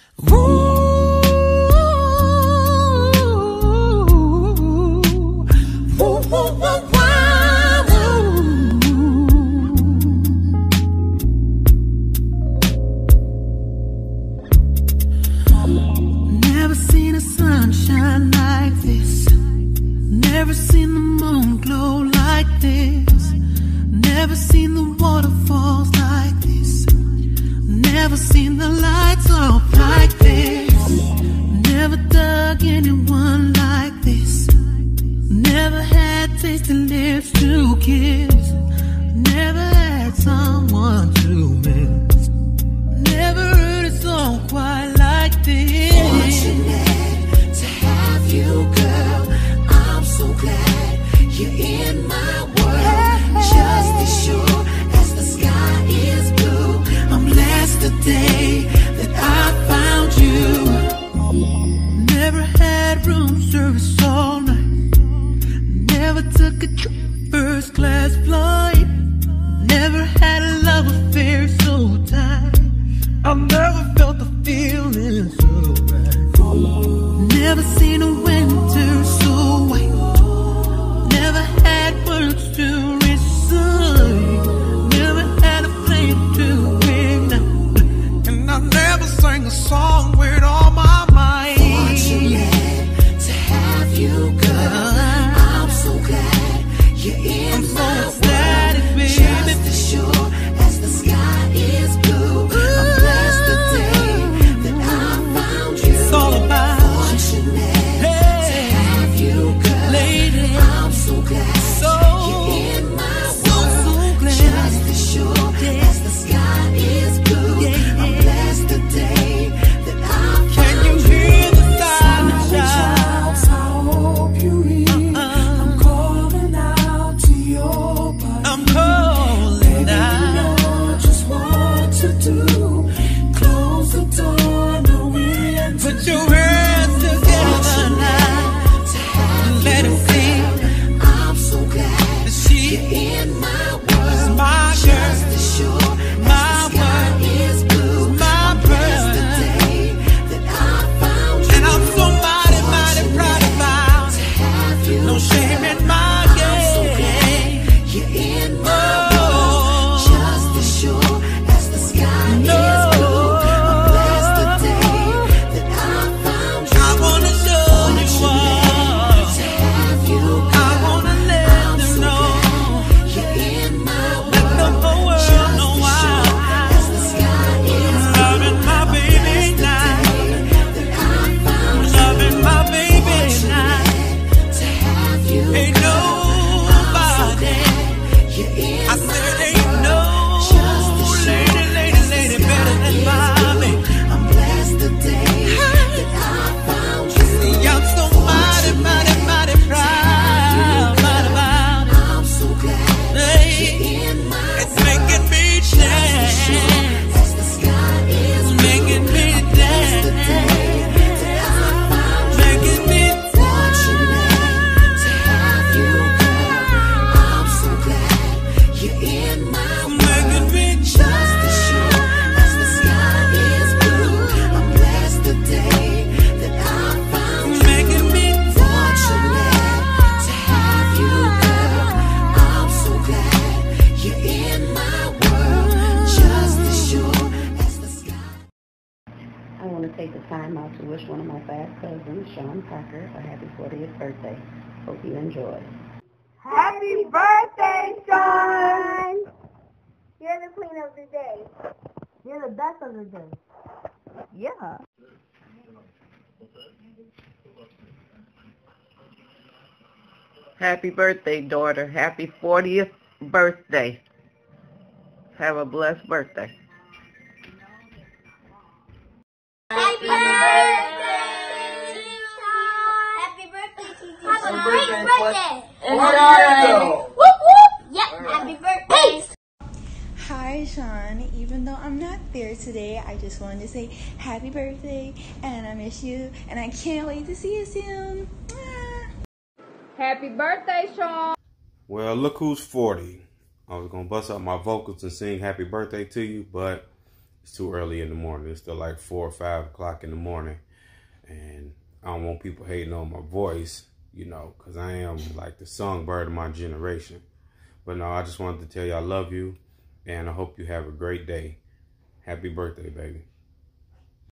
Never seen a sunshine like this. Never seen the moon glow like this. Never seen the waterfalls like this. Never seen the lights off like this. Never dug anyone like this. Never had tasty lips to kiss. Never had someone to miss. Never heard a song quite like this. Fortunate to have you, girl. I'm so glad you're in my world. Just as sure as the sky is blue, I'm blessed the day that I found you. Never had room service all night. Never took a trip first class flight. Never had a love affair so tight. I never felt the feeling so right. Never seen a winter so white. Never had words to recite. Never had a flame to ignite. And I never sang a song with all my might. Fortunate to have you, girl. I'm so glad you're in my world. Just as sure as the sky is blue, I'm blessed the day that I found you. It's all about fortunate to have you, girl. Lady, I'm so glad you're in my world. Just as sure as the sky is blue, I'm blessed the day that I found you. Can you hear the silent shouts? I hope you hear. I'm calling out to your body. I'm calling out. You know just what to do. Close the door, no wind. Put your hands together now. Let it see. I'm so glad that you're in my world. My just as sure my as the sky is blue. My blessed the day that I found you. And I'm so mighty, mighty proud about to have you. No shame in my game. I'm so glad you're in my world. Just as sure as the sky is blue. I'm blessed the day that I found you. I wanna show you all. To have you, I wanna let them know you're in my world. Let the whole world know why. As the sky is blue. Loving my baby now. That I found you. Loving my baby now. To have you, ain't nobody. You're in I said ain't no lady better than my baby. I'm blessed the day that I found you. See, I'm so mighty, mighty, mighty proud about it. I'm so glad you're in my world. It's making me dance. As the sky is making me dance. The day that I found you. Making me fortunate to have you, girl. I'm so glad you're in my world. Making me just as sure as the sky is blue. I'm blessed the day that I found you. Making me fortunate to have you, girl. I'm so glad you're in my world. Just as sure as the sky. I want to take the time out to wish one of my fast cousins, Sean Parker, a happy 40th birthday. Hope you enjoy. Happy birthday, Sean! You're the queen of the day. You're the best of the day. Yeah. Happy birthday, daughter. Happy 40th birthday. Have a blessed birthday. Happy birthday, Sean! Happy birthday, Have a great birthday! Whoop whoop! Yep, happy birthday! Hi, Sean. Even though I'm not there today, I just wanted to say happy birthday, and I miss you, and I can't wait to see you soon. Happy birthday, Sean. Well, look who's 40. I was going to bust out my vocals and sing happy birthday to you, but It's too early in the morning. It's still like 4 or 5 o'clock in the morning. And I don't want people hating on my voice, you know, because I am like the songbird of my generation. But no, I just wanted to tell you I love you, and I hope you have a great day. Happy birthday, baby.